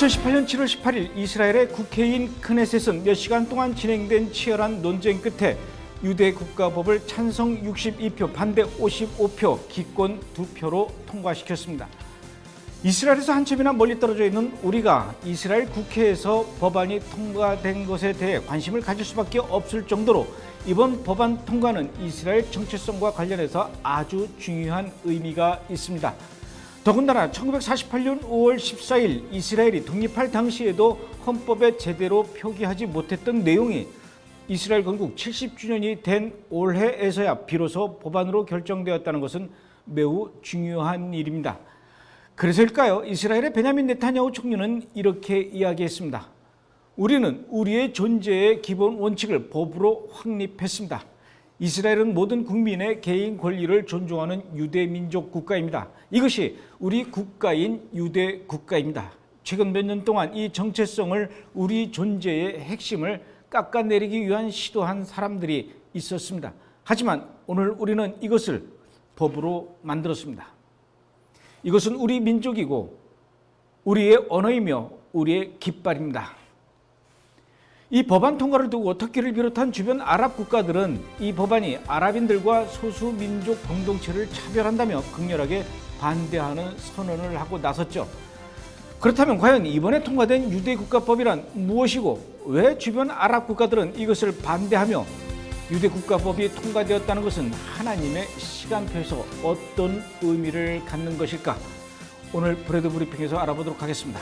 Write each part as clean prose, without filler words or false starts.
2018년 7월 18일 이스라엘의 국회인 크네셋은 몇 시간 동안 진행된 치열한 논쟁 끝에 유대 국가법을 찬성 62표, 반대 55표, 기권 2표로 통과시켰습니다. 이스라엘에서 한참이나 멀리 떨어져 있는 우리가 이스라엘 국회에서 법안이 통과된 것에 대해 관심을 가질 수밖에 없을 정도로 이번 법안 통과는 이스라엘 정체성과 관련해서 아주 중요한 의미가 있습니다. 더군다나 1948년 5월 14일 이스라엘이 독립할 당시에도 헌법에 제대로 표기하지 못했던 내용이 이스라엘 건국 70주년이 된 올해에서야 비로소 법안으로 결정되었다는 것은 매우 중요한 일입니다. 그래서일까요? 이스라엘의 베냐민 네타냐후 총리는 이렇게 이야기했습니다. 우리는 우리의 존재의 기본 원칙을 법으로 확립했습니다. 이스라엘은 모든 국민의 개인 권리를 존중하는 유대민족 국가입니다. 이것이 우리 국가인 유대 국가입니다. 최근 몇 년 동안 이 정체성을, 우리 존재의 핵심을 깎아내리기 위한 시도한 사람들이 있었습니다. 하지만 오늘 우리는 이것을 법으로 만들었습니다. 이것은 우리 민족이고 우리의 언어이며 우리의 깃발입니다. 이 법안 통과를 두고 터키를 비롯한 주변 아랍 국가들은 이 법안이 아랍인들과 소수민족 공동체를 차별한다며 극렬하게 반대하는 선언을 하고 나섰죠. 그렇다면 과연 이번에 통과된 유대국가법이란 무엇이고 왜 주변 아랍 국가들은 이것을 반대하며 유대국가법이 통과되었다는 것은 하나님의 시간표에서 어떤 의미를 갖는 것일까? 오늘 브레드 브리핑에서 알아보도록 하겠습니다.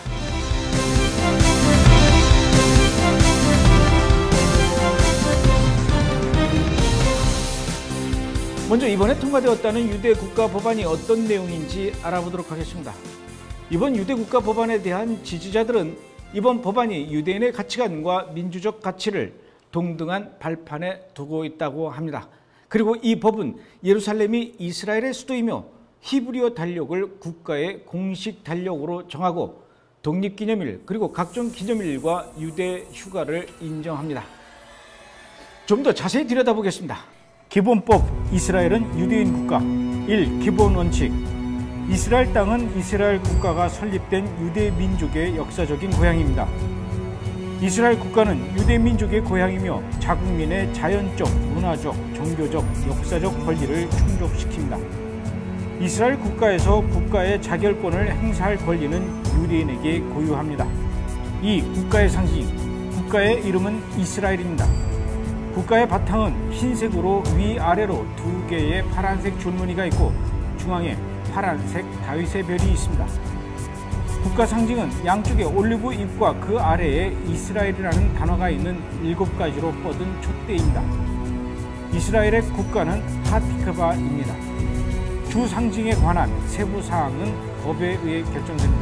먼저 이번에 통과되었다는 유대국가법안이 어떤 내용인지 알아보도록 하겠습니다. 이번 유대국가법안에 대한 지지자들은 이번 법안이 유대인의 가치관과 민주적 가치를 동등한 발판에 두고 있다고 합니다. 그리고 이 법은 예루살렘이 이스라엘의 수도이며 히브리어 달력을 국가의 공식 달력으로 정하고 독립기념일 그리고 각종 기념일과 유대 휴가를 인정합니다. 좀 더 자세히 들여다보겠습니다. 기본법, 이스라엘은 유대인 국가. 1. 기본 원칙. 이스라엘 땅은 이스라엘 국가가 설립된 유대 민족의 역사적인 고향입니다. 이스라엘 국가는 유대 민족의 고향이며 자국민의 자연적, 문화적, 종교적, 역사적 권리를 충족시킵니다. 이스라엘 국가에서 국가의 자결권을 행사할 권리는 유대인에게 고유합니다. 2. 국가의 상징. 국가의 이름은 이스라엘입니다. 국가의 바탕은 흰색으로 위아래로 2개의 파란색 줄무늬가 있고 중앙에 파란색 다윗의 별이 있습니다. 국가 상징은 양쪽에 올리브 잎과 그 아래에 이스라엘이라는 단어가 있는 7가지로 뻗은 촛대입니다. 이스라엘의 국가는 하티크바입니다. 주 상징에 관한 세부 사항은 법에 의해 결정됩니다.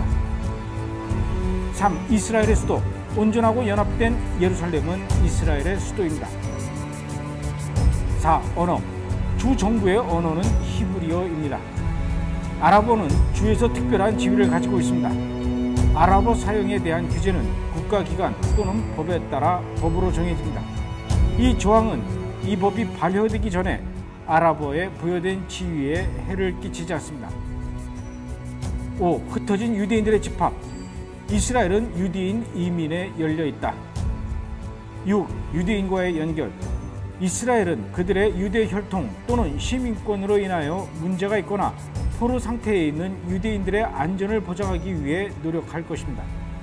3. 이스라엘의 수도. 온전하고 연합된 예루살렘은 이스라엘의 수도입니다. 4. 언어. 주 정부의 언어는 히브리어입니다. 아랍어는 주에서 특별한 지위를 가지고 있습니다. 아랍어 사용에 대한 규제는 국가기관 또는 법에 따라 법으로 정해집니다. 이 조항은 이 법이 발효되기 전에 아랍어에 부여된 지위에 해를 끼치지 않습니다. 5. 흩어진 유대인들의 집합. 이스라엘은 유대인 이민에 열려있다. 6. 유대인과의 연결. 이스라엘은 그들의 유대 혈통 또는 시민권으로 인하여 문제가 있거나 포로 상태에 있는 유대인들의 안전을 보장하기 위해 노력할 것입니다.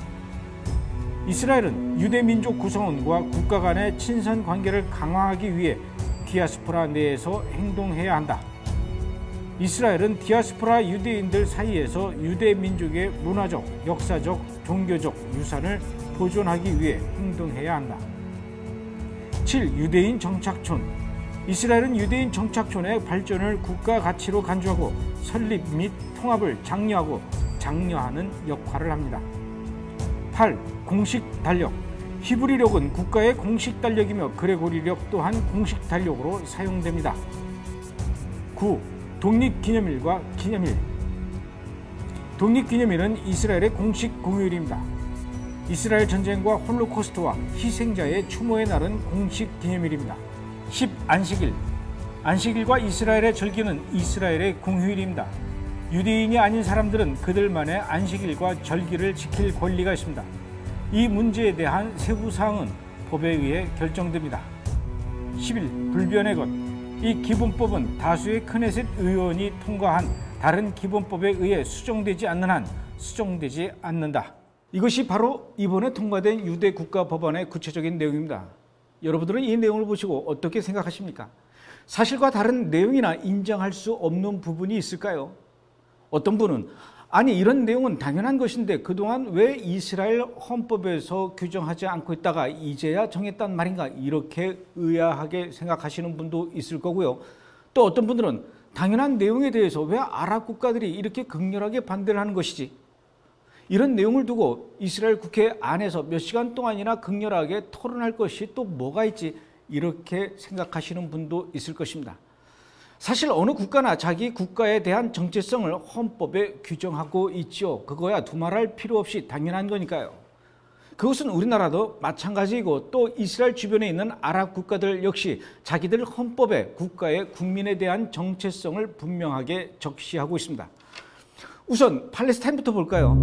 이스라엘은 유대 민족 구성원과 국가 간의 친선 관계를 강화하기 위해 디아스포라 내에서 행동해야 한다. 이스라엘은 디아스포라 유대인들 사이에서 유대 민족의 문화적, 역사적, 종교적 유산을 보존하기 위해 행동해야 한다. 7. 유대인 정착촌. 이스라엘은 유대인 정착촌의 발전을 국가 가치로 간주하고 설립 및 통합을 장려하고 장려하는 역할을 합니다. 8. 공식 달력. 히브리력은 국가의 공식 달력이며 그레고리력 또한 공식 달력으로 사용됩니다. 9. 독립기념일과 기념일. 독립기념일은 이스라엘의 공식 공휴일입니다. 이스라엘 전쟁과 홀로코스트와 희생자의 추모의 날은 공식 기념일입니다. 10. 안식일. 안식일과 이스라엘의 절기는 이스라엘의 공휴일입니다. 유대인이 아닌 사람들은 그들만의 안식일과 절기를 지킬 권리가 있습니다. 이 문제에 대한 세부 사항은 법에 의해 결정됩니다. 10일 불변의 것. 이 기본법은 다수의 크네셋 의원이 통과한 다른 기본법에 의해 수정되지 않는 한 수정되지 않는다. 이것이 바로 이번에 통과된 유대 국가법안의 구체적인 내용입니다. 여러분들은 이 내용을 보시고 어떻게 생각하십니까? 사실과 다른 내용이나 인정할 수 없는 부분이 있을까요? 어떤 분은 아니 이런 내용은 당연한 것인데 그동안 왜 이스라엘 헌법에서 규정하지 않고 있다가 이제야 정했단 말인가 이렇게 의아하게 생각하시는 분도 있을 거고요. 또 어떤 분들은 당연한 내용에 대해서 왜 아랍 국가들이 이렇게 극렬하게 반대를 하는 것이지? 이런 내용을 두고 이스라엘 국회 안에서 몇 시간 동안이나 극렬하게 토론할 것이 또 뭐가 있지? 이렇게 생각하시는 분도 있을 것입니다. 사실 어느 국가나 자기 국가에 대한 정체성을 헌법에 규정하고 있죠. 그거야 두말할 필요 없이 당연한 거니까요. 그것은 우리나라도 마찬가지이고 또 이스라엘 주변에 있는 아랍 국가들 역시 자기들 헌법에 국가의 국민에 대한 정체성을 분명하게 적시하고 있습니다. 우선 팔레스타인부터 볼까요?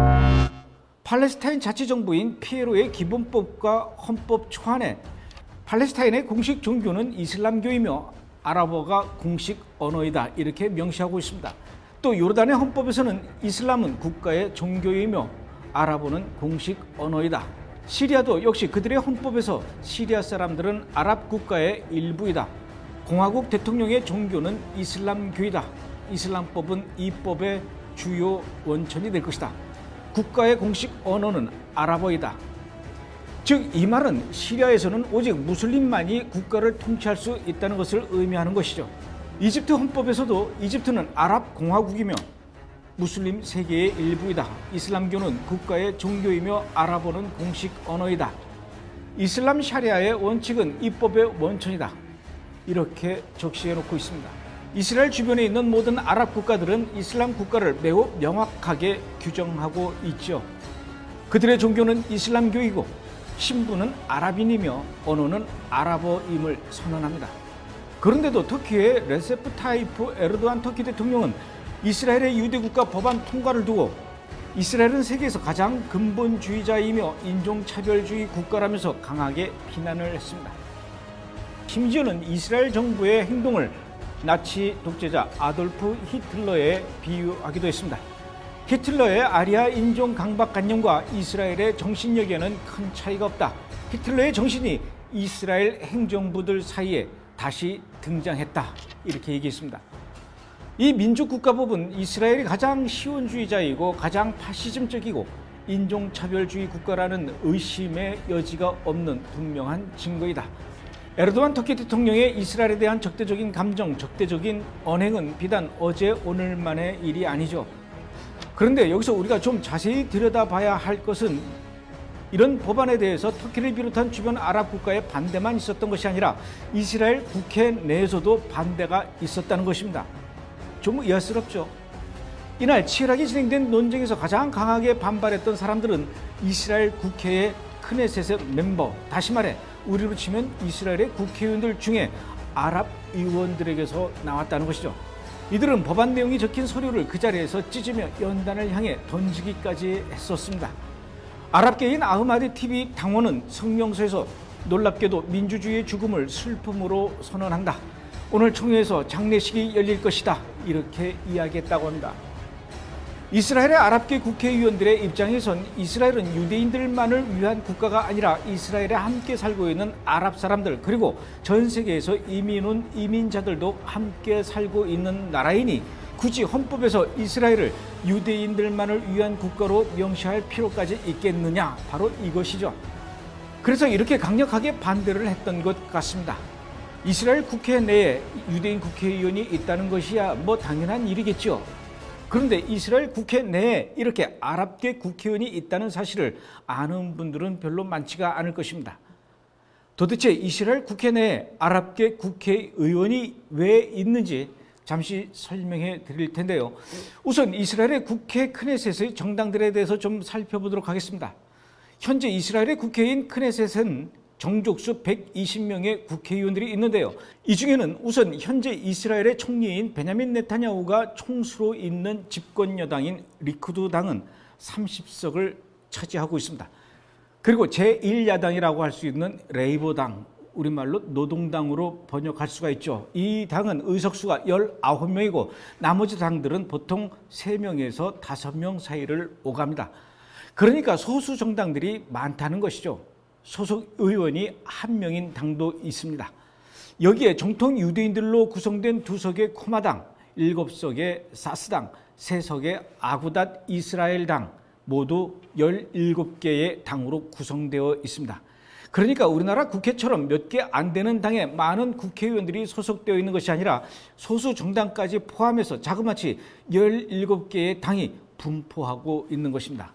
팔레스타인 자치정부인 피에로의 기본법과 헌법 초안에 팔레스타인의 공식 종교는 이슬람교이며 아랍어가 공식 언어이다 이렇게 명시하고 있습니다. 또 요르단의 헌법에서는 이슬람은 국가의 종교이며 아랍어는 공식 언어이다. 시리아도 역시 그들의 헌법에서 시리아 사람들은 아랍 국가의 일부이다. 공화국 대통령의 종교는 이슬람교이다. 이슬람법은 이 법의 주요 원천이 될 것이다. 국가의 공식 언어는 아랍어이다. 즉 이 말은 시리아에서는 오직 무슬림만이 국가를 통치할 수 있다는 것을 의미하는 것이죠. 이집트 헌법에서도 이집트는 아랍 공화국이며 무슬림 세계의 일부이다. 이슬람교는 국가의 종교이며 아랍어는 공식 언어이다. 이슬람 샤리아의 원칙은 이 법의 원천이다. 이렇게 적시해 놓고 있습니다. 이스라엘 주변에 있는 모든 아랍 국가들은 이슬람 국가를 매우 명확하게 규정하고 있죠. 그들의 종교는 이슬람교이고 신부는 아랍인이며 언어는 아랍어임을 선언합니다. 그런데도 터키의 레세프 타이프 에르도안 터키 대통령은 이스라엘의 유대국가 법안 통과를 두고 이스라엘은 세계에서 가장 근본주의자이며 인종차별주의 국가라면서 강하게 비난을 했습니다. 심지어는 이스라엘 정부의 행동을 나치 독재자 아돌프 히틀러에 비유하기도 했습니다. 히틀러의 아리아 인종 강박관념과 이스라엘의 정신력에는 큰 차이가 없다. 히틀러의 정신이 이스라엘 행정부들 사이에 다시 등장했다. 이렇게 얘기했습니다. 이 민족국가법은 이스라엘이 가장 시온주의자이고 가장 파시즘적이고 인종차별주의 국가라는 의심의 여지가 없는 분명한 증거이다. 에르도안 터키 대통령의 이스라엘에 대한 적대적인 감정, 적대적인 언행은 비단 어제 오늘만의 일이 아니죠. 그런데 여기서 우리가 좀 자세히 들여다봐야 할 것은 이런 법안에 대해서 터키를 비롯한 주변 아랍 국가의 반대만 있었던 것이 아니라 이스라엘 국회 내에서도 반대가 있었다는 것입니다. 좀 의아스럽죠. 이날 치열하게 진행된 논쟁에서 가장 강하게 반발했던 사람들은 이스라엘 국회의 크네셋의 멤버, 다시 말해 우리로 치면 이스라엘의 국회의원들 중에 아랍 의원들에게서 나왔다는 것이죠. 이들은 법안 내용이 적힌 서류를 그 자리에서 찢으며 연단을 향해 던지기까지 했었습니다. 아랍계인 아흐마디 TV 당원은 성명서에서 놀랍게도 민주주의의 죽음을 슬픔으로 선언한다. 오늘 총회에서 장례식이 열릴 것이다. 이렇게 이야기했다고 합니다. 이스라엘의 아랍계 국회의원들의 입장에선 이스라엘은 유대인들만을 위한 국가가 아니라 이스라엘에 함께 살고 있는 아랍 사람들 그리고 전 세계에서 이민 온 이민자들도 함께 살고 있는 나라이니 굳이 헌법에서 이스라엘을 유대인들만을 위한 국가로 명시할 필요까지 있겠느냐 바로 이것이죠. 그래서 이렇게 강력하게 반대를 했던 것 같습니다. 이스라엘 국회 내에 유대인 국회의원이 있다는 것이야 뭐 당연한 일이겠죠. 그런데 이스라엘 국회 내에 이렇게 아랍계 국회의원이 있다는 사실을 아는 분들은 별로 많지가 않을 것입니다. 도대체 이스라엘 국회 내에 아랍계 국회의원이 왜 있는지 잠시 설명해 드릴 텐데요. 우선 이스라엘의 국회 크네셋의 정당들에 대해서 좀 살펴보도록 하겠습니다. 현재 이스라엘의 국회인 크네셋은 정족수 120명의 국회의원들이 있는데요. 이 중에는 우선 현재 이스라엘의 총리인 베냐민 네타냐후가 총수로 있는 집권 여당인 리쿠드 당은 30석을 차지하고 있습니다. 그리고 제1야당이라고 할 수 있는 레이버 당, 우리말로 노동당으로 번역할 수가 있죠. 이 당은 의석수가 19명이고 나머지 당들은 보통 3명에서 5명 사이를 오갑니다. 그러니까 소수 정당들이 많다는 것이죠. 소속 의원이 1명인 당도 있습니다. 여기에 정통 유대인들로 구성된 2석의 코마당, 7석의 사스당, 3석의 아구닷 이스라엘당, 모두 17개의 당으로 구성되어 있습니다. 그러니까 우리나라 국회처럼 몇 개 안 되는 당에 많은 국회의원들이 소속되어 있는 것이 아니라 소수 정당까지 포함해서 자그마치 17개의 당이 분포하고 있는 것입니다.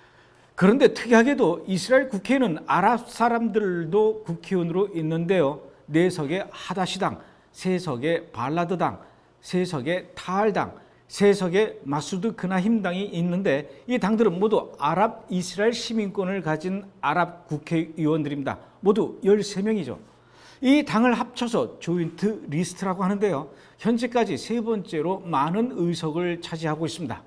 그런데 특이하게도 이스라엘 국회에는 아랍 사람들도 국회의원으로 있는데요. 4석의 하다시당, 3석의 발라드당, 3석의 타알당, 3석의 마수드 그나힘당이 있는데 이 당들은 모두 아랍 이스라엘 시민권을 가진 아랍 국회의원들입니다. 모두 13명이죠. 이 당을 합쳐서 조인트 리스트라고 하는데요. 현재까지 3번째로 많은 의석을 차지하고 있습니다.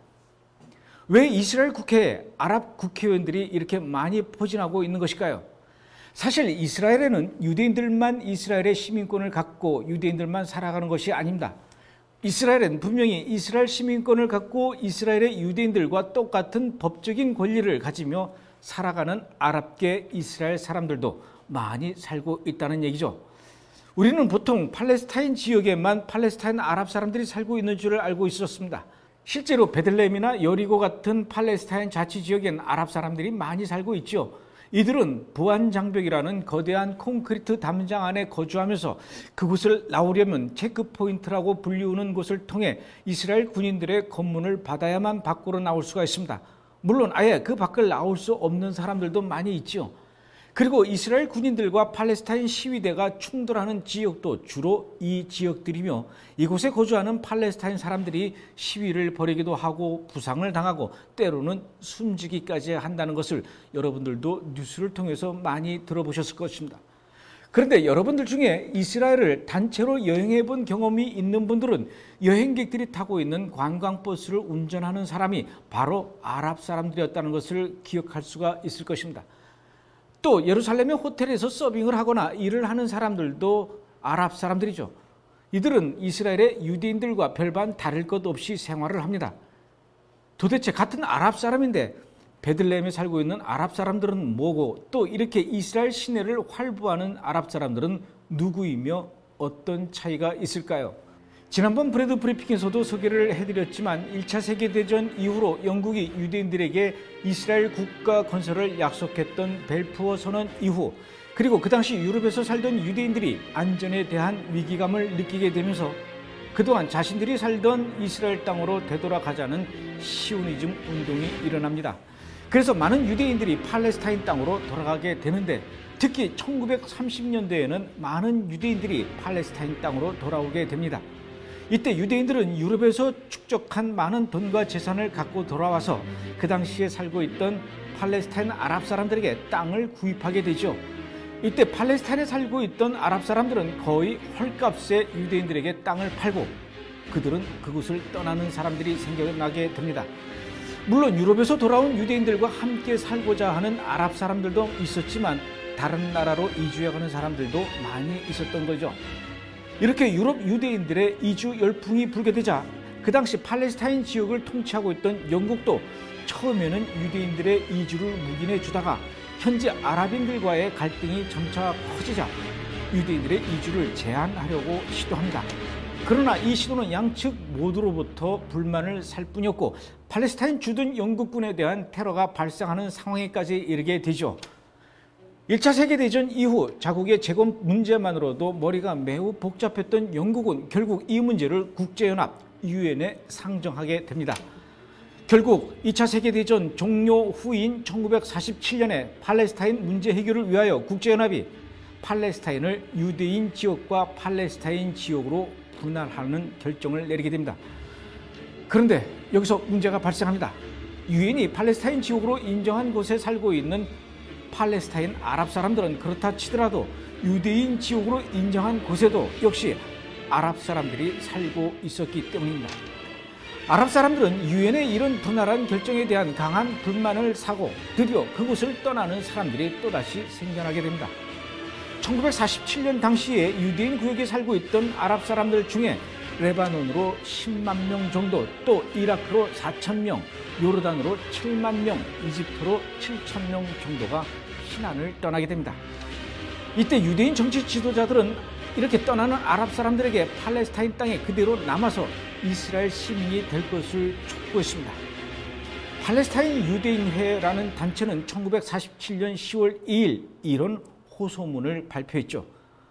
왜 이스라엘 국회에 아랍 국회의원들이 이렇게 많이 포진하고 있는 것일까요? 사실 이스라엘에는 유대인들만 이스라엘의 시민권을 갖고 유대인들만 살아가는 것이 아닙니다. 이스라엘은 분명히 이스라엘 시민권을 갖고 이스라엘의 유대인들과 똑같은 법적인 권리를 가지며 살아가는 아랍계 이스라엘 사람들도 많이 살고 있다는 얘기죠. 우리는 보통 팔레스타인 지역에만 팔레스타인 아랍 사람들이 살고 있는 줄 알고 있었습니다. 실제로 베들레헴이나 여리고 같은 팔레스타인 자치지역엔 아랍 사람들이 많이 살고 있죠. 이들은 보안장벽이라는 거대한 콘크리트 담장 안에 거주하면서 그곳을 나오려면 체크포인트라고 불리우는 곳을 통해 이스라엘 군인들의 검문을 받아야만 밖으로 나올 수가 있습니다. 물론 아예 그 밖을 나올 수 없는 사람들도 많이 있죠. 그리고 이스라엘 군인들과 팔레스타인 시위대가 충돌하는 지역도 주로 이 지역들이며 이곳에 거주하는 팔레스타인 사람들이 시위를 벌이기도 하고 부상을 당하고 때로는 숨지기까지 한다는 것을 여러분들도 뉴스를 통해서 많이 들어보셨을 것입니다. 그런데 여러분들 중에 이스라엘을 단체로 여행해 본 경험이 있는 분들은 여행객들이 타고 있는 관광버스를 운전하는 사람이 바로 아랍 사람들이었다는 것을 기억할 수가 있을 것입니다. 또 예루살렘의 호텔에서 서빙을 하거나 일을 하는 사람들도 아랍 사람들이죠. 이들은 이스라엘의 유대인들과 별반 다를 것 없이 생활을 합니다. 도대체 같은 아랍 사람인데 베들레헴에 살고 있는 아랍 사람들은 뭐고 또 이렇게 이스라엘 시내를 활보하는 아랍 사람들은 누구이며 어떤 차이가 있을까요? 지난번 브레드 브리핑에서도 소개를 해드렸지만 1차 세계대전 이후로 영국이 유대인들에게 이스라엘 국가 건설을 약속했던 벨푸어 선언 이후 그리고 그 당시 유럽에서 살던 유대인들이 안전에 대한 위기감을 느끼게 되면서 그동안 자신들이 살던 이스라엘 땅으로 되돌아가자는 시오니즘 운동이 일어납니다. 그래서 많은 유대인들이 팔레스타인 땅으로 돌아가게 되는데 특히 1930년대에는 많은 유대인들이 팔레스타인 땅으로 돌아오게 됩니다. 이때 유대인들은 유럽에서 축적한 많은 돈과 재산을 갖고 돌아와서 그 당시에 살고 있던 팔레스타인 아랍 사람들에게 땅을 구입하게 되죠. 이때 팔레스타인에 살고 있던 아랍 사람들은 거의 헐값에 유대인들에게 땅을 팔고 그들은 그곳을 떠나는 사람들이 생겨나게 됩니다. 물론 유럽에서 돌아온 유대인들과 함께 살고자 하는 아랍 사람들도 있었지만 다른 나라로 이주해가는 사람들도 많이 있었던 거죠. 이렇게 유럽 유대인들의 이주 열풍이 불게 되자 그 당시 팔레스타인 지역을 통치하고 있던 영국도 처음에는 유대인들의 이주를 묵인해 주다가 현재 아랍인들과의 갈등이 점차 커지자 유대인들의 이주를 제한하려고 시도합니다. 그러나 이 시도는 양측 모두로부터 불만을 살 뿐이었고 팔레스타인 주둔 영국군에 대한 테러가 발생하는 상황에까지 이르게 되죠. 1차 세계대전 이후 자국의 재건 문제만으로도 머리가 매우 복잡했던 영국은 결국 이 문제를 국제연합 유엔에 상정하게 됩니다. 결국 2차 세계대전 종료 후인 1947년에 팔레스타인 문제 해결을 위하여 국제연합이 팔레스타인을 유대인 지역과 팔레스타인 지역으로 분할하는 결정을 내리게 됩니다. 그런데 여기서 문제가 발생합니다. 유엔이 팔레스타인 지역으로 인정한 곳에 살고 있는 팔레스타인 아랍 사람들은 그렇다 치더라도 유대인 지옥으로 인정한 곳에도 역시 아랍 사람들이 살고 있었기 때문입니다. 아랍 사람들은 유엔의 이런 분할한 결정에 대한 강한 불만을 사고 드디어 그곳을 떠나는 사람들이 또다시 생겨나게 됩니다. 1947년 당시에 유대인 구역에 살고 있던 아랍 사람들 중에 레바논으로 10만 명 정도, 또 이라크로 4천 명, 요르단으로 7만 명, 이집트로 7천 명 정도가 피난을 떠나게 됩니다. 이때 유대인 정치 지도자들은 이렇게 떠나는 아랍 사람들에게 팔레스타인 땅에 그대로 남아서 이스라엘 시민이 될 것을 촉구했습니다. 팔레스타인 유대인회라는 단체는 1947년 10월 2일 이런 호소문을 발표했죠.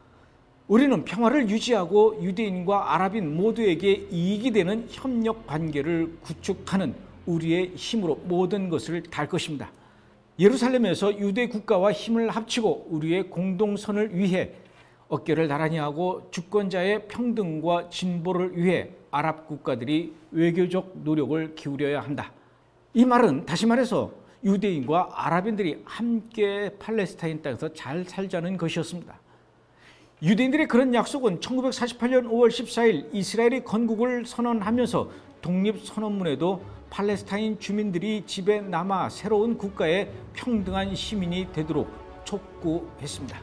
우리는 평화를 유지하고 유대인과 아랍인 모두에게 이익이 되는 협력 관계를 구축하는 우리의 힘으로 모든 것을 다할 것입니다. 예루살렘에서 유대 국가와 힘을 합치고 우리의 공동선을 위해 어깨를 나란히 하고 주권자의 평등과 진보를 위해 아랍 국가들이 외교적 노력을 기울여야 한다. 이 말은 다시 말해서 유대인과 아랍인들이 함께 팔레스타인 땅에서 잘 살자는 것이었습니다. 유대인들의 그런 약속은 1948년 5월 14일 이스라엘이 건국을 선언하면서 독립선언문에도 팔레스타인 주민들이 집에 남아 새로운 국가의 평등한 시민이 되도록 촉구했습니다.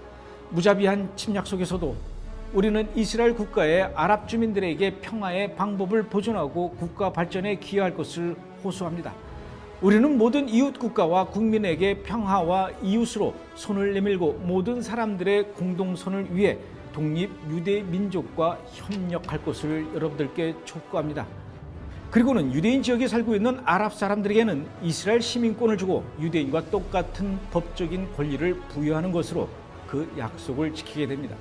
무자비한 침략 속에서도 우리는 이스라엘 국가의 아랍 주민들에게 평화의 방법을 보존하고 국가 발전에 기여할 것을 호소합니다. 우리는 모든 이웃 국가와 국민에게 평화와 이웃으로 손을 내밀고 모든 사람들의 공동선을 위해 독립 유대 민족과 협력할 것을 여러분들께 촉구합니다. 그리고는 유대인 지역에 살고 있는 아랍 사람들에게는 이스라엘 시민권을 주고 유대인과 똑같은 법적인 권리를 부여하는 것으로 그 약속을 지키게 됩니다.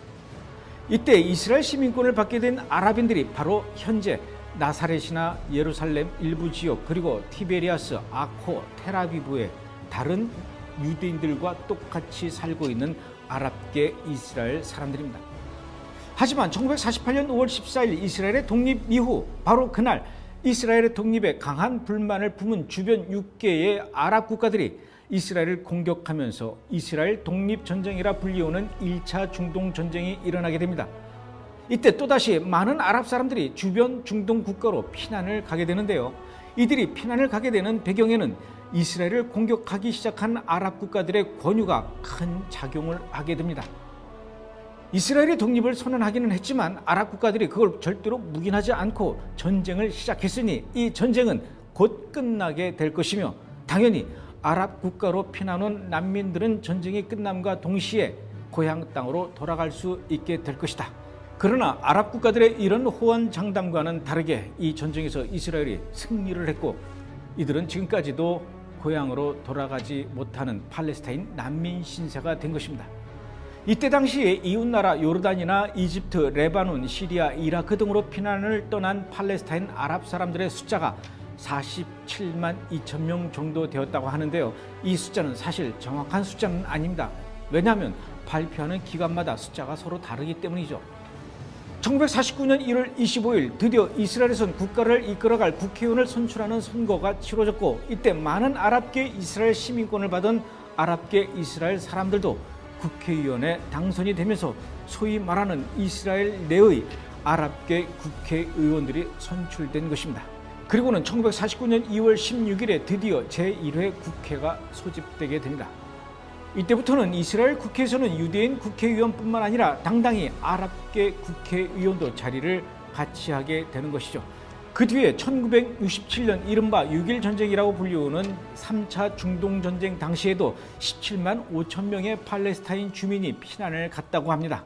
이때 이스라엘 시민권을 받게 된 아랍인들이 바로 현재 나사렛이나 예루살렘 일부 지역, 그리고 티베리아스, 아코, 텔아비브의 다른 유대인들과 똑같이 살고 있는 아랍계 이스라엘 사람들입니다. 하지만 1948년 5월 14일 이스라엘의 독립 이후 바로 그날 이스라엘의 독립에 강한 불만을 품은 주변 6개의 아랍 국가들이 이스라엘을 공격하면서 이스라엘 독립전쟁이라 불리우는 1차 중동전쟁이 일어나게 됩니다. 이때 또다시 많은 아랍 사람들이 주변 중동 국가로 피난을 가게 되는데요. 이들이 피난을 가게 되는 배경에는 이스라엘을 공격하기 시작한 아랍 국가들의 권유가 큰 작용을 하게 됩니다. 이스라엘의 독립을 선언하기는 했지만 아랍 국가들이 그걸 절대로 묵인하지 않고 전쟁을 시작했으니 이 전쟁은 곧 끝나게 될 것이며, 당연히 아랍 국가로 피난 온 난민들은 전쟁이 끝남과 동시에 고향 땅으로 돌아갈 수 있게 될 것이다. 그러나 아랍 국가들의 이런 호언장담과는 다르게 이 전쟁에서 이스라엘이 승리를 했고 이들은 지금까지도 고향으로 돌아가지 못하는 팔레스타인 난민 신세가 된 것입니다. 이때 당시에 이웃나라 요르단이나 이집트, 레바논, 시리아, 이라크 등으로 피난을 떠난 팔레스타인 아랍 사람들의 숫자가 47만 2천 명 정도 되었다고 하는데요. 이 숫자는 사실 정확한 숫자는 아닙니다. 왜냐하면 발표하는 기간마다 숫자가 서로 다르기 때문이죠. 1949년 1월 25일 드디어 이스라엘에선 국가를 이끌어갈 국회의원을 선출하는 선거가 치러졌고, 이때 많은 아랍계 이스라엘 시민권을 받은 아랍계 이스라엘 사람들도 국회의원에 당선이 되면서 소위 말하는 이스라엘 내의 아랍계 국회의원들이 선출된 것입니다. 그리고는 1949년 2월 16일에 드디어 제1회 국회가 소집되게 됩니다. 이때부터는 이스라엘 국회에서는 유대인 국회의원뿐만 아니라 당당히 아랍계 국회의원도 자리를 같이 하게 되는 것이죠. 그 뒤에 1967년 이른바 6.1 전쟁이라고 불리우는 3차 중동전쟁 당시에도 17만 5천 명의 팔레스타인 주민이 피난을 갔다고 합니다.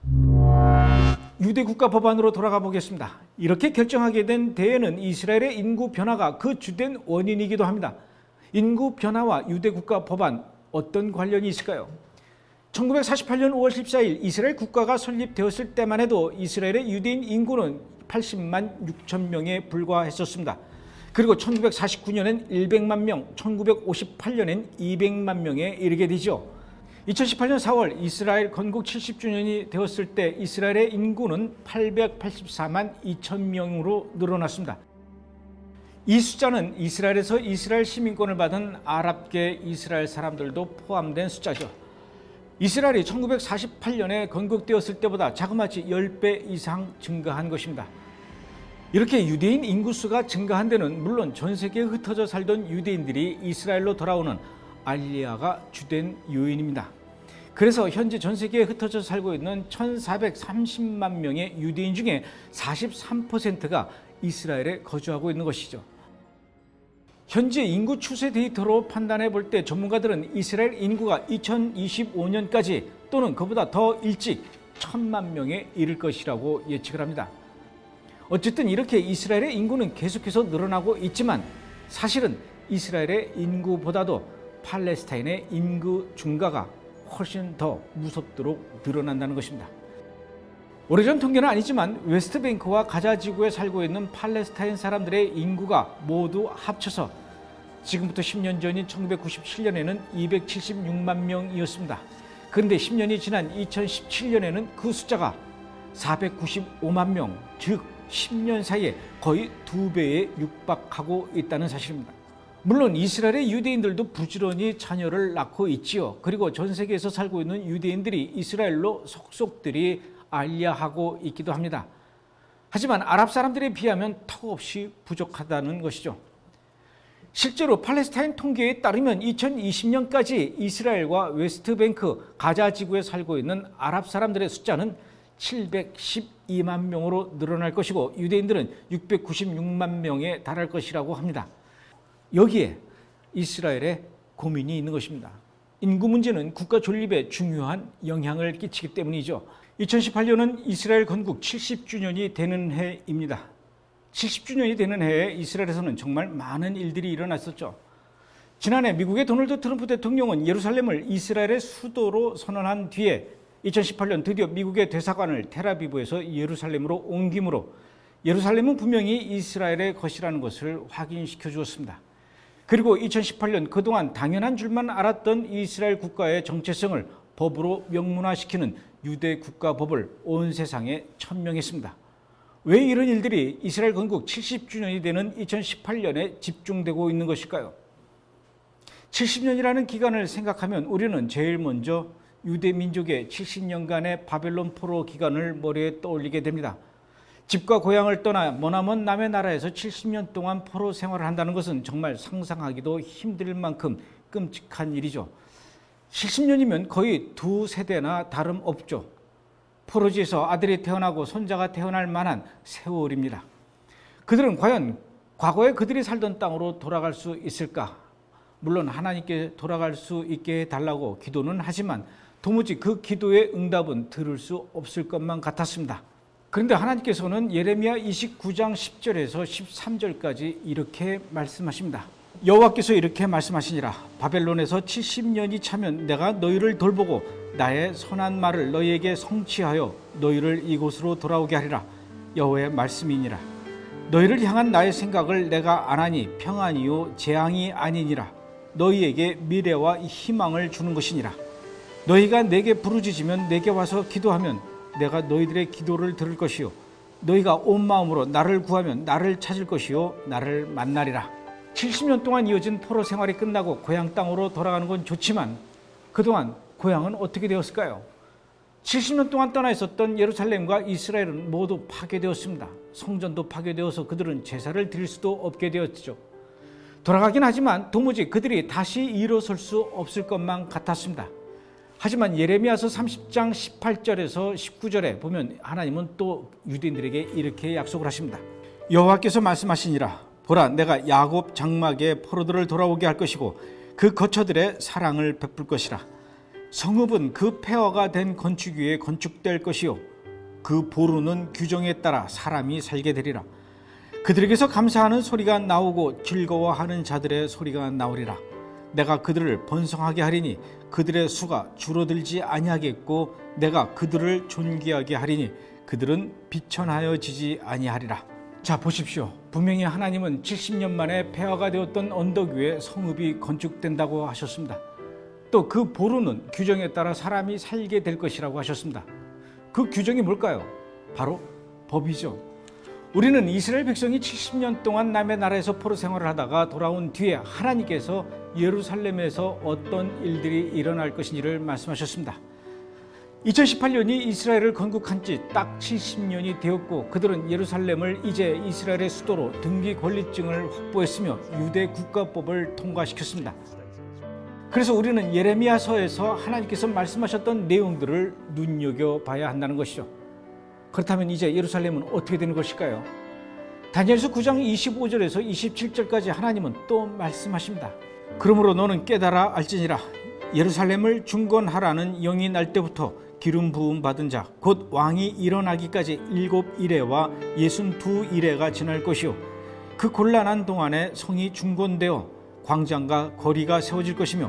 유대국가 법안으로 돌아가 보겠습니다. 이렇게 결정하게 된 대회는 이스라엘의 인구 변화가 그 주된 원인이기도 합니다. 인구 변화와 유대국가 법안, 어떤 관련이 있을까요? 1948년 5월 14일 이스라엘 국가가 설립되었을 때만 해도 이스라엘의 유대인 인구는 80만 6천 명에 불과했었습니다. 그리고 1949년엔 100만 명, 1958년엔 200만 명에 이르게 되죠. 2018년 4월 이스라엘 건국 70주년이 되었을 때 이스라엘의 인구는 884만 2천 명으로 늘어났습니다. 이 숫자는 이스라엘에서 이스라엘 시민권을 받은 아랍계 이스라엘 사람들도 포함된 숫자죠. 이스라엘이 1948년에 건국되었을 때보다 자그마치 10배 이상 증가한 것입니다. 이렇게 유대인 인구수가 증가한 데는 물론 전 세계에 흩어져 살던 유대인들이 이스라엘로 돌아오는 알리야가 주된 요인입니다. 그래서 현재 전 세계에 흩어져 살고 있는 1430만 명의 유대인 중에 43%가 이스라엘에 거주하고 있는 것이죠. 현재 인구 추세 데이터로 판단해 볼 때 전문가들은 이스라엘 인구가 2025년까지 또는 그보다 더 일찍 1000만 명에 이를 것이라고 예측을 합니다. 어쨌든 이렇게 이스라엘의 인구는 계속해서 늘어나고 있지만 사실은 이스라엘의 인구보다도 팔레스타인의 인구 증가가 훨씬 더 무섭도록 늘어난다는 것입니다. 오래전 통계는 아니지만 웨스트뱅크와 가자 지구에 살고 있는 팔레스타인 사람들의 인구가 모두 합쳐서 지금부터 10년 전인 1997년에는 276만 명이었습니다. 그런데 10년이 지난 2017년에는 그 숫자가 495만 명, 즉 10년 사이에 거의 2배에 육박하고 있다는 사실입니다. 물론 이스라엘의 유대인들도 부지런히 자녀를 낳고 있지요. 그리고 전 세계에서 살고 있는 유대인들이 이스라엘로 속속들이 알리야하고 있기도 합니다. 하지만 아랍 사람들에 비하면 턱없이 부족하다는 것이죠. 실제로 팔레스타인 통계에 따르면 2020년까지 이스라엘과 웨스트뱅크, 가자 지구에 살고 있는 아랍 사람들의 숫자는 712만 명으로 늘어날 것이고 유대인들은 696만 명에 달할 것이라고 합니다. 여기에 이스라엘의 고민이 있는 것입니다. 인구 문제는 국가 존립에 중요한 영향을 끼치기 때문이죠. 2018년은 이스라엘 건국 70주년이 되는 해입니다. 70주년이 되는 해에 이스라엘에서는 정말 많은 일들이 일어났었죠. 지난해 미국의 도널드 트럼프 대통령은 예루살렘을 이스라엘의 수도로 선언한 뒤에 2018년 드디어 미국의 대사관을 텔아비브에서 예루살렘으로 옮김으로 예루살렘은 분명히 이스라엘의 것이라는 것을 확인시켜 주었습니다. 그리고 2018년 그동안 당연한 줄만 알았던 이스라엘 국가의 정체성을 법으로 명문화시키는 유대 국가법을 온 세상에 천명했습니다. 왜 이런 일들이 이스라엘 건국 70주년이 되는 2018년에 집중되고 있는 것일까요? 70년이라는 기간을 생각하면 우리는 제일 먼저 유대 민족의 70년간의 바벨론 포로 기간을 머리에 떠올리게 됩니다. 집과 고향을 떠나 머나먼 남의 나라에서 70년 동안 포로 생활을 한다는 것은 정말 상상하기도 힘들 만큼 끔찍한 일이죠. 70년이면 거의 2세대나 다름없죠. 포로지에서 아들이 태어나고 손자가 태어날 만한 세월입니다. 그들은 과연 과거에 그들이 살던 땅으로 돌아갈 수 있을까? 물론 하나님께 돌아갈 수 있게 해달라고 기도는 하지만 도무지 그 기도의 응답은 들을 수 없을 것만 같았습니다. 그런데 하나님께서는 예레미야 29장 10절에서 13절까지 이렇게 말씀하십니다. 여호와께서 이렇게 말씀하시니라. 바벨론에서 70년이 차면 내가 너희를 돌보고 나의 선한 말을 너희에게 성취하여 너희를 이곳으로 돌아오게 하리라. 여호와의 말씀이니라. 너희를 향한 나의 생각을 내가 안 하니 평안이요 재앙이 아니니라. 너희에게 미래와 희망을 주는 것이니라. 너희가 내게 부르짖으면 내게 와서 기도하면 내가 너희들의 기도를 들을 것이요 너희가 온 마음으로 나를 구하면 나를 찾을 것이요 나를 만나리라. 70년 동안 이어진 포로 생활이 끝나고 고향 땅으로 돌아가는 건 좋지만 그동안 고향은 어떻게 되었을까요? 70년 동안 떠나 있었던 예루살렘과 이스라엘은 모두 파괴되었습니다. 성전도 파괴되어서 그들은 제사를 드릴 수도 없게 되었죠. 돌아가긴 하지만 도무지 그들이 다시 일어설 수 없을 것만 같았습니다. 하지만 예레미야서 30장 18절에서 19절에 보면 하나님은 또 유대인들에게 이렇게 약속을 하십니다. 여호와께서 말씀하시니라. 보라, 내가 야곱 장막에 포로들을 돌아오게 할 것이고 그 거처들의 사랑을 베풀 것이라. 성읍은 그 폐허가 된 건축 위에 건축될 것이요 그 보루는 규정에 따라 사람이 살게 되리라. 그들에게서 감사하는 소리가 나오고 즐거워하는 자들의 소리가 나오리라. 내가 그들을 번성하게 하리니 그들의 수가 줄어들지 아니하겠고 내가 그들을 존귀하게 하리니 그들은 비천하여지지 아니하리라. 자, 보십시오. 분명히 하나님은 70년 만에 폐허가 되었던 언덕 위에 성읍이 건축된다고 하셨습니다. 또 그 보루는 규정에 따라 사람이 살게 될 것이라고 하셨습니다. 그 규정이 뭘까요? 바로 법이죠. 우리는 이스라엘 백성이 70년 동안 남의 나라에서 포로 생활을 하다가 돌아온 뒤에 하나님께서 예루살렘에서 어떤 일들이 일어날 것인지를 말씀하셨습니다. 2018년이 이스라엘을 건국한 지 딱 70년이 되었고 그들은 예루살렘을 이제 이스라엘의 수도로 등기 권리증을 확보했으며 유대 국가법을 통과시켰습니다. 그래서 우리는 예레미야서에서 하나님께서 말씀하셨던 내용들을 눈여겨봐야 한다는 것이죠. 그렇다면 이제 예루살렘은 어떻게 되는 것일까요? 다니엘서 9장 25절에서 27절까지 하나님은 또 말씀하십니다. 그러므로 너는 깨달아 알지니라. 예루살렘을 중건하라는 영이 날 때부터 기름 부음 받은 자 곧 왕이 일어나기까지 7이레와 62이레가 지날 것이요 그 곤란한 동안에 성이 중건되어 광장과 거리가 세워질 것이며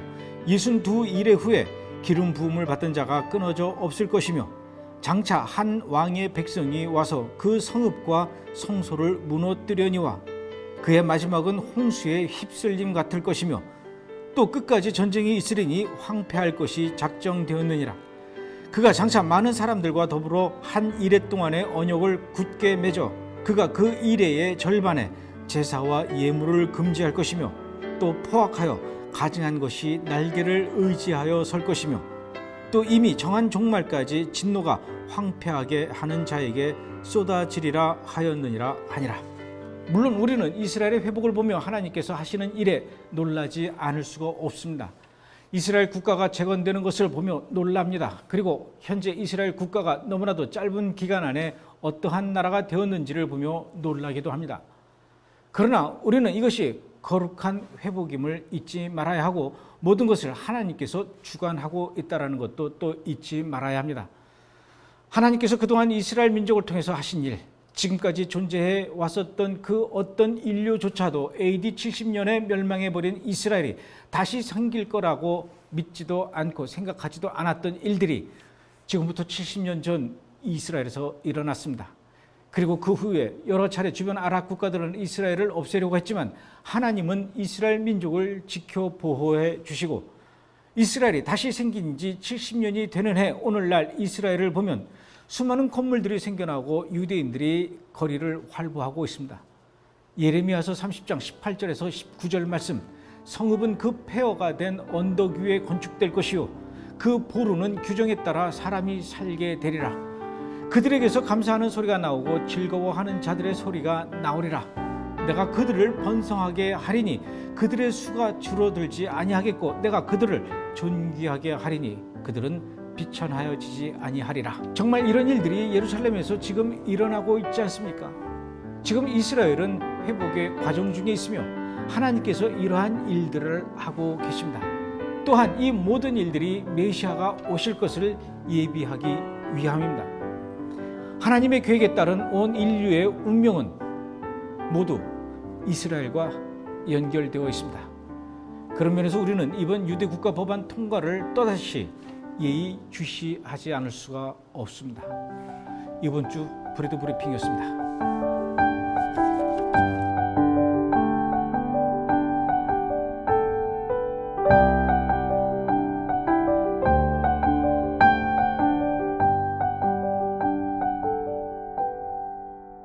62이레 후에 기름 부음을 받은 자가 끊어져 없을 것이며 장차 한 왕의 백성이 와서 그 성읍과 성소를 무너뜨려니와 그의 마지막은 홍수에 휩쓸림 같을 것이며 또 끝까지 전쟁이 있으리니 황폐할 것이 작정되었느니라. 그가 장차 많은 사람들과 더불어 한 이레 동안의 언약을 굳게 맺어 그가 그 이레의 절반에 제사와 예물을 금지할 것이며 또 포악하여 가증한 것이 날개를 의지하여 설 것이며 또 이미 정한 종말까지 진노가 황폐하게 하는 자에게 쏟아지리라 하였느니라 하니라. 물론 우리는 이스라엘의 회복을 보며 하나님께서 하시는 일에 놀라지 않을 수가 없습니다. 이스라엘 국가가 재건되는 것을 보며 놀랍니다. 그리고 현재 이스라엘 국가가 너무나도 짧은 기간 안에 어떠한 나라가 되었는지를 보며 놀라기도 합니다. 그러나 우리는 이것이 거룩한 회복임을 잊지 말아야 하고 모든 것을 하나님께서 주관하고 있다는 것도 또 잊지 말아야 합니다. 하나님께서 그동안 이스라엘 민족을 통해서 하신 일, 지금까지 존재해 왔었던 그 어떤 인류조차도 AD 70년에 멸망해버린 이스라엘이 다시 생길 거라고 믿지도 않고 생각하지도 않았던 일들이 지금부터 70년 전 이스라엘에서 일어났습니다. 그리고 그 후에 여러 차례 주변 아랍 국가들은 이스라엘을 없애려고 했지만 하나님은 이스라엘 민족을 지켜 보호해 주시고 이스라엘이 다시 생긴 지 70년이 되는 해 오늘날 이스라엘을 보면 수많은 건물들이 생겨나고 유대인들이 거리를 활보하고 있습니다. 예레미야서 30장 18절에서 19절 말씀, 성읍은 그 폐허가 된 언덕 위에 건축될 것이요 그 보루는 규정에 따라 사람이 살게 되리라. 그들에게서 감사하는 소리가 나오고 즐거워하는 자들의 소리가 나오리라. 내가 그들을 번성하게 하리니 그들의 수가 줄어들지 아니하겠고 내가 그들을 존귀하게 하리니 그들은 비천하여지지 아니하리라. 정말 이런 일들이 예루살렘에서 지금 일어나고 있지 않습니까? 지금 이스라엘은 회복의 과정 중에 있으며 하나님께서 이러한 일들을 하고 계십니다. 또한 이 모든 일들이 메시아가 오실 것을 예비하기 위함입니다. 하나님의 계획에 따른 온 인류의 운명은 모두 이스라엘과 연결되어 있습니다. 그런 면에서 우리는 이번 유대 국가 법안 통과를 또다시 예의주시하지 않을 수가 없습니다. 이번 주 브레드 브리핑이었습니다.